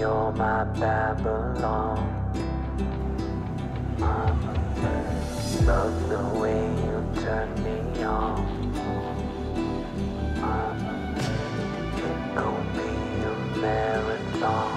you're my Babylon. Love the way you turn me on. It gon' be a marathon.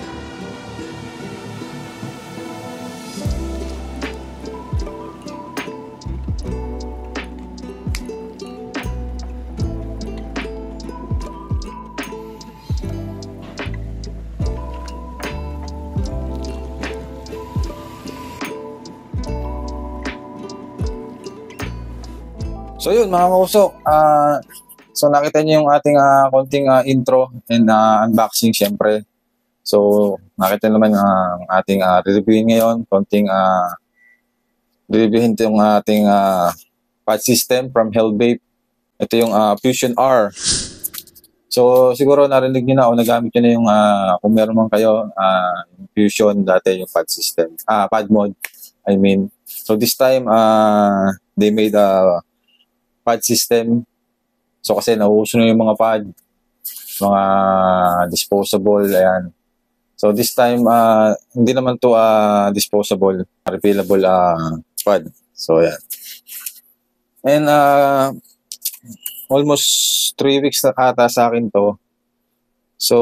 So yun mga kausok, so nakita niyo yung ating konting intro and unboxing syempre. So nakita naman ang ating reviewin ngayon, konting reviewin yung ating pad system from Hellbabe. Ito yung Fusion R. So siguro narinig niyo na o nagamit niyo na yung kung meron man kayo yung Fusion dati yung pad system, pad mod I mean. So this time they made a pad system. So kasi nauuso na yung mga pad, mga disposable, ayan. So this time, hindi naman to disposable, refillable pad. So ayan. And almost 3 weeks na ata sa akin to. So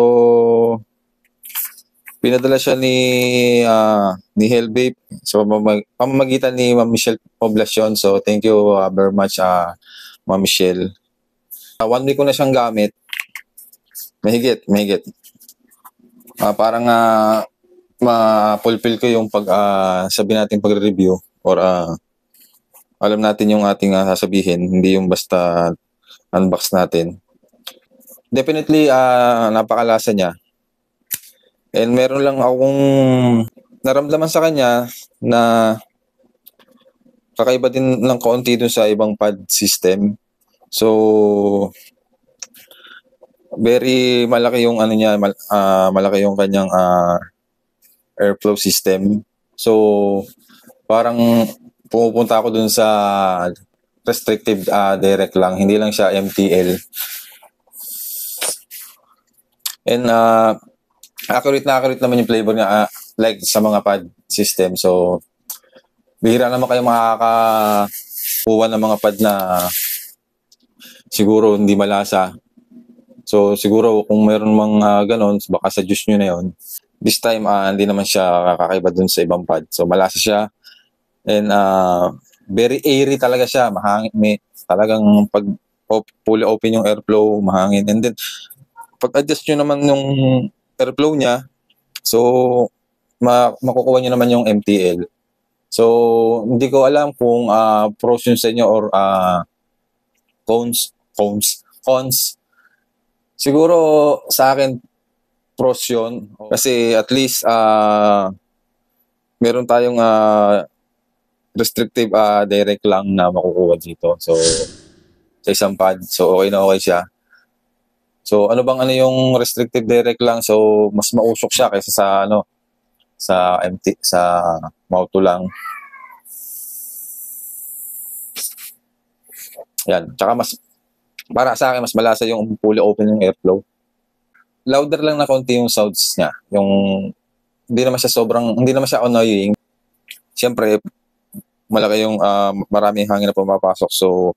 pinadala siya ni Hellbabe. So pamamagitan ni Ma'am Michelle Poblacion. So thank you very much Ma'am Michelle. 1 week ko na siyang gamit. Mahigit. Parang ma-fulfill ko yung sabi natin pagre-review or alam natin yung ating sasabihin, hindi yung basta unbox natin. Definitely napakalasa niya. And meron lang akong naramdaman sa kanya na kakaiba din lang kaunti dun sa ibang pad system. So very malaki yung niya, malaki yung kanyang airflow system. So parang pumupunta ako dun sa restrictive direct lang, hindi lang siya MTL. And accurate naman yung flavor nga like sa mga pad system. So bihira naman kayo makakakuha ng mga pad na siguro hindi malasa. So siguro kung meron mga ganon, baka sa juice nyo na yon. This time hindi naman siya kakaiba dun sa ibang pad. So malasa siya. And very airy talaga siya, mahangin. May talagang pag fully open yung airflow, mahangin. And then pag adjust nyo naman yung airflow niya, so makukuha nyo naman yung MTL. So hindi ko alam kung pros yun sa inyo or cons. Siguro sa akin pros yun kasi at least meron tayong restrictive direct lang na makukuha dito. So sa isang pad, so okay na okay siya. So ano yung restrictive direct lang, so mas mausok siya kaysa sa empty, sa Mauto lang. Yan, tsaka mas para sa akin mas malasa yung fully open yung airflow. Louder lang na konti yung sounds niya. Yung hindi naman siya annoying. Siyempre malaki yung maraming hangin na pumapasok. So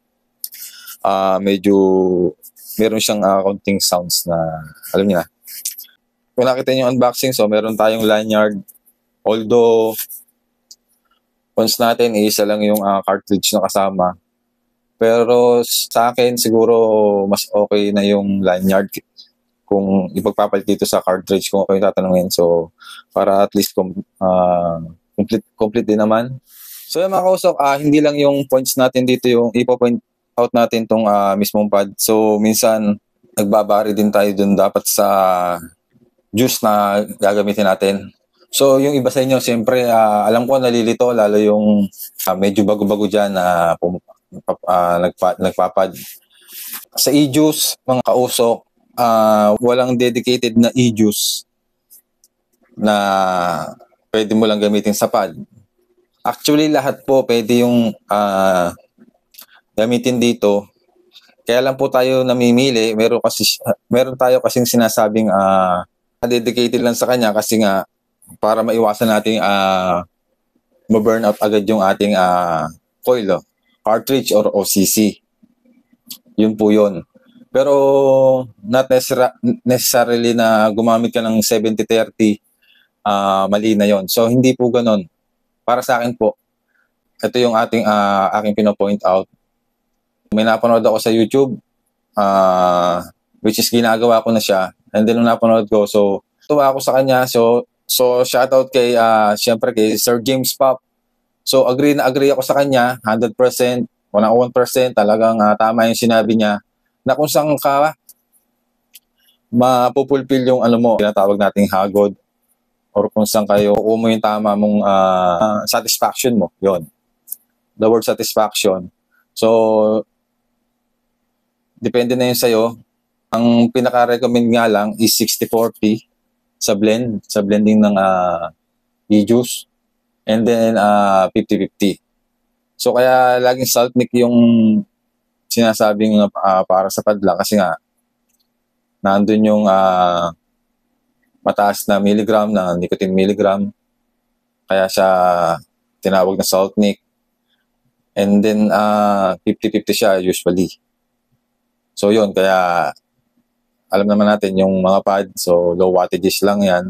medyo meron siyang konting sounds na alam niyo na. Kung nakita niyo yung unboxing, so meron tayong lanyard. Although once natin isa lang yung cartridge na kasama. Pero sa akin siguro mas okay na yung lanyard kung ipagpapalit dito sa cartridge kung ako yung tatanungin. So para at least complete din naman. So yung mga kausok, hindi lang yung points natin dito yung ipo-point out natin tong mismong pad. So minsan nagbabari din tayo dun dapat sa juice na gagamitin natin. So yung iba sa inyo, siyempre alam ko nalilito lalo yung medyo bago-bago dyan na nagpapad. Sa e-juice, mga kausok, walang dedicated na e-juice na pwede mo lang gamitin sa pad. Actually, lahat po pwede yung gamitin dito. Kaya lang po tayo namimili. Meron tayo kasing sinasabing dedicated lang sa kanya kasi nga para maiwasan nating ma-burnout agad yung ating coil, cartridge or OCC. Yun po yun. Pero not necessarily na gumamit ka ng 70-30, mali na yon. So hindi po ganun. Para sa akin po, ito yung aking pino-point out. May napanood ako sa YouTube, which is ginagawa ko na siya. And then nung napanood ko, so tuwa ako sa kanya. So shoutout kay, syempre kay Sir James Pop. So agree na agree ako sa kanya, 100%, 101%, talagang tama yung sinabi niya na kung saan ka mapupulfill yung tinatawag nating hagod, or kung saan kayo mo yung tama mong satisfaction mo. Yon. The word satisfaction. So, depende na yun sa'yo. Ang pinaka-recommend nga lang is 60-40 sa blending ng e-juice. And then 50-50. So kaya laging Saltnik yung sinasabing para sa padla kasi nga nandun yung mataas na milligram na nicotine milligram. Kaya siya tinawag na Saltnik. And then 50-50 siya usually. So yun, kaya alam naman natin yung mga pad, so low wattages lang yan.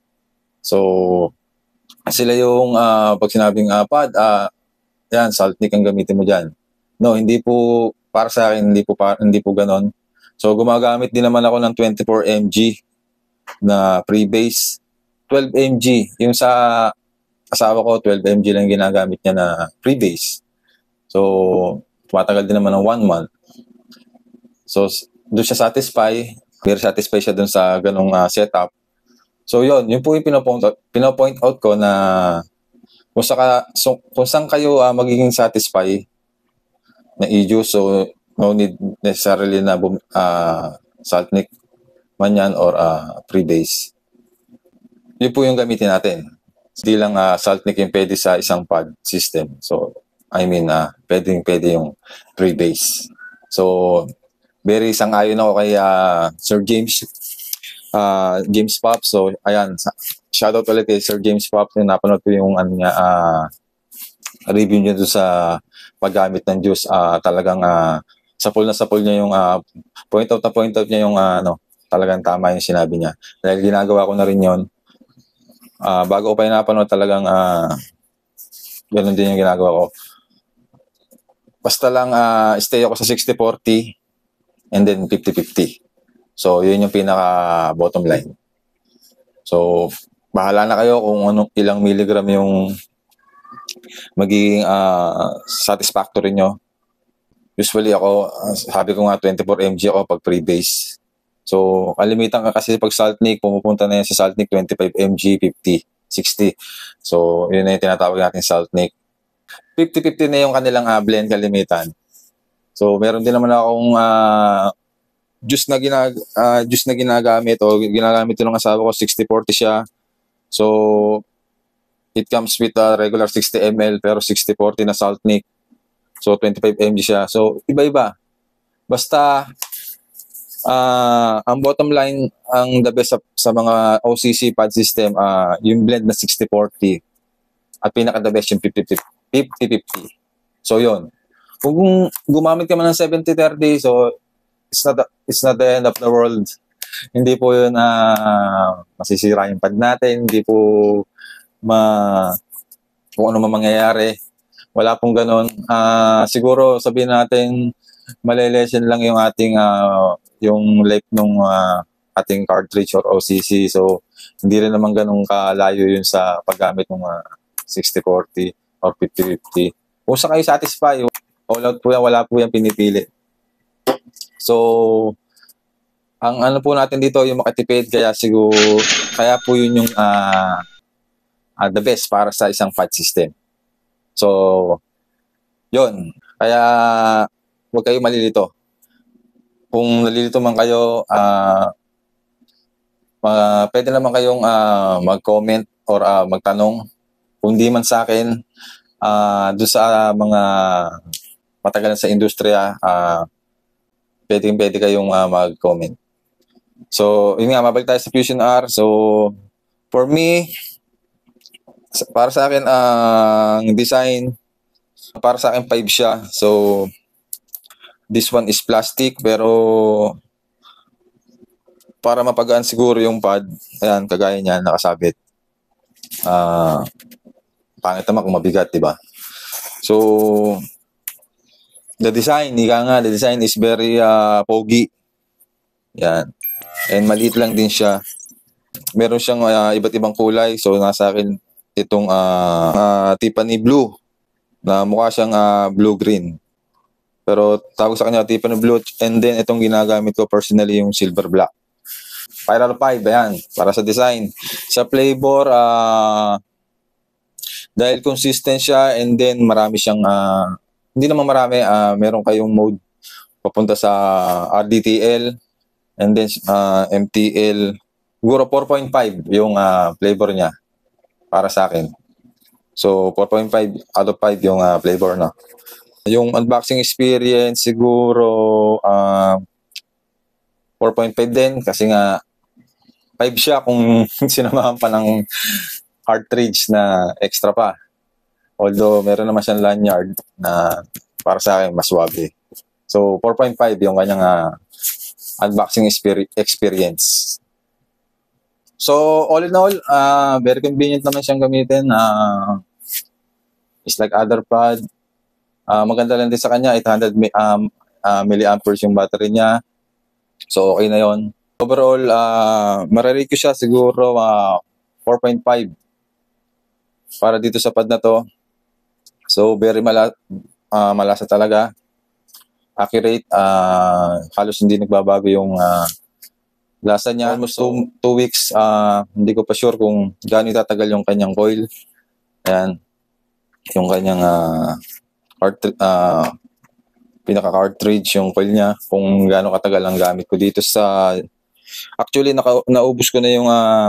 So sila yung pag sinabing pad, yan, Saltnik ang gamitin mo dyan. No, hindi po, para sa akin, hindi po ganon. So gumagamit din naman ako ng 24 mg na pre-base. 12 mg, yung sa asawa ko, 12 mg lang ginagamit niya na pre-base. So, tumatagal din naman ng 1 month. So, doon siya very satisfy siya doon sa ganong setup. So, yun po yung pinopoint out ko na kung saan kayo magiging satisfy na e-juice, so no need necessarily na Saltnik man yan or pre-base. Yun po yung gamitin natin. Hindi lang Saltnik yung pwede sa isang pad system. So, I mean, pwede yung pre-base. So, very sang-ayon ako kay Sir James Pop. So, ayan, shoutout ulit kay Sir James Pop. Napanood ko yung review niya doon sa paggamit ng juice. Talagang sapul niya yung point out niya yung talagang tama yung sinabi niya. Dahil ginagawa ko na rin yun. Bago ko pa yung napanood, talagang ganun din yung ginagawa ko. Basta lang stay ako sa 60-40 and then 50-50. So, yun yung pinaka bottom line. So, bahala na kayo kung ilang milligram yung magiging satisfactory nyo. Usually ako, sabi ko nga 24 mg ako pag pre-base. So, kalimitan ka kasi pag Saltnik, pumupunta na yan sa Saltnik 25 mg, 50, 60. So, yun na yung tinatawag natin Saltnik. 50-50 na yung kanilang blend kalimitan. So, meron din naman akong juice na ginagamit o ginagamit ng asawa ko, 60-40 siya. So, it comes with a regular 60 ml pero 60-40 na Saltnik. So, 25 mg siya. So, iba-iba. Basta, ang bottom line, ang the best sa mga OCC pad system, yung blend na 60-40. At pinaka-the best yung 50-50. So, yun. Kung gumamit ka man ng 70-30, so, it's not the end of the world. Hindi po yun masisira yung pad natin. Hindi po kung ano mangyayari. Wala pong ganun. Siguro sabihin natin malilesen lang yung ating yung life ng ating cartridge or OCC. So, hindi rin naman ganun kalayo yun sa paggamit ng 60-40 or 50-50. Kung saan kayo satisfy, all out po yan, wala po yan pinipili. So, ang ano po natin dito, yung makatipid, kaya po yun yung the best para sa isang pad system. So, yun. Kaya, huwag kayo malilito. Kung nalilito man kayo, pwede naman kayong mag-comment or magtanong. Kung di man sa akin, doon sa mga matagalan sa industriya, pwede kayong mag-comment. So, yun nga, mabalik tayo sa Fusion R. So, for me, para sa akin, ang design, para sa akin 5 siya. So, this one is plastic, pero para mapagaan siguro yung pad, ayan, kagaya niyan, nakasabit. Pangit naman kung mabigat, di ba? So, the design is very pogi. Yan. And maliit lang din siya. Meron siyang iba't ibang kulay. So, nasa akin itong Tiffany blue na mukha siyang blue-green. Pero tawag sa kanya Tiffany blue. And then, itong ginagamit ko personally yung silver black. Spiral 5, ayan, para sa design. Sa flavor, dahil consistent siya and then marami siyang, hindi naman marami, meron kayong mode papunta sa RDTL and then MTL. Siguro 4.5 yung flavor niya para sa akin. So, 4.5 out of 5 yung flavor, no? Yung unboxing experience, siguro 4.5 din kasi nga 5 siya kung sinamahan pa ng cartridge na extra pa. Although meron naman siyang lanyard na para sa akin mas suwabe. So 4.5 yung kanyang unboxing experience. So all in all, very convenient naman siyang gamitin. It's like other pad. Maganda lang din sa kanya, 800 milliamperes yung battery niya. So okay na yon. Overall, mararate ko siya siguro 4.5 para dito sa pad na to. So, very malasa talaga. Accurate. Halos hindi nagbabago yung lasa niya. Almost 2 weeks. Hindi ko pa sure kung gaano tatagal yung kanyang coil. Ayan. Yung kanyang pinaka-cartridge, yung coil niya. Kung gaano katagal ang gamit ko dito sa... Actually, naubos ko na yung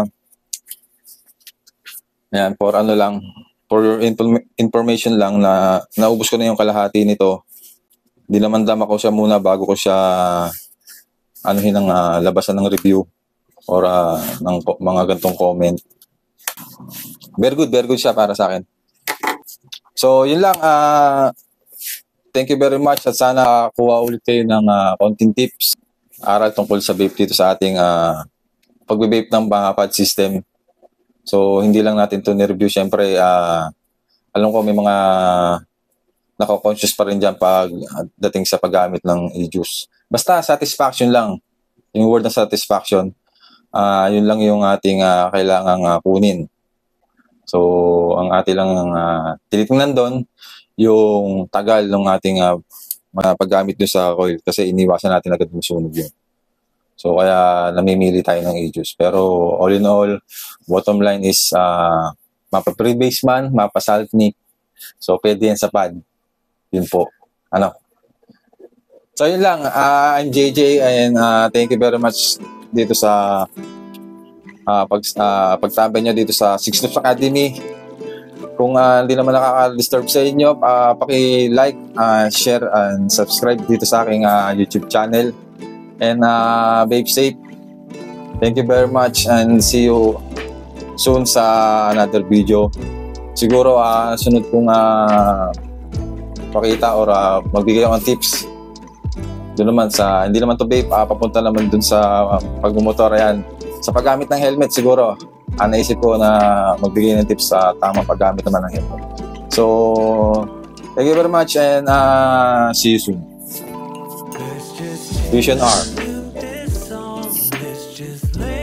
yan, for your information lang na naubos ko na yung kalahati nito. Dinamandam ako siya muna bago ko siya anuhin ng labasan ng review or ng mga gantong comment. Very good siya para sa akin. So, yun lang. Thank you very much at sana kuha ulit kayo ng konting tips. Aral tungkol sa vape dito sa ating pagbe-vape ng pad system. So, hindi lang natin ito ni-review. Siyempre, alam ko may mga nako-conscious pa rin dyan pag dating sa paggamit ng e-juice. Basta, satisfaction lang. Yung word na satisfaction, yun lang yung ating kailangang kunin. So, ang ating lang tinitingnan doon, yung tagal ng ating paggamit doon sa coil kasi iniwasan natin agad masunog yun. So, kaya namimili tayo ng e-juice. Pero, all in all, bottom line is mapa pre-base man, mapa Saltnik. So, pwede yan sa pad. Yun po. So, yun lang. I'm JJ and thank you very much dito sa pagtabay niyo dito sa Six Loops Academy. Kung hindi naman nakaka-disturb sa inyo, paki-like, share, and subscribe dito sa aking YouTube channel. And vape safe. Thank you very much and see you soon sa another video. Siguro sunod kong pakita or magbigay ako ng tips. Doon naman sa, hindi naman to vape, papunta naman dun sa pagmumotor. Ayan. Sa paggamit ng helmet siguro, naisip ko na magbigay ng tips sa tamang paggamit naman ng helmet. So, thank you very much and see you soon. Fusion R.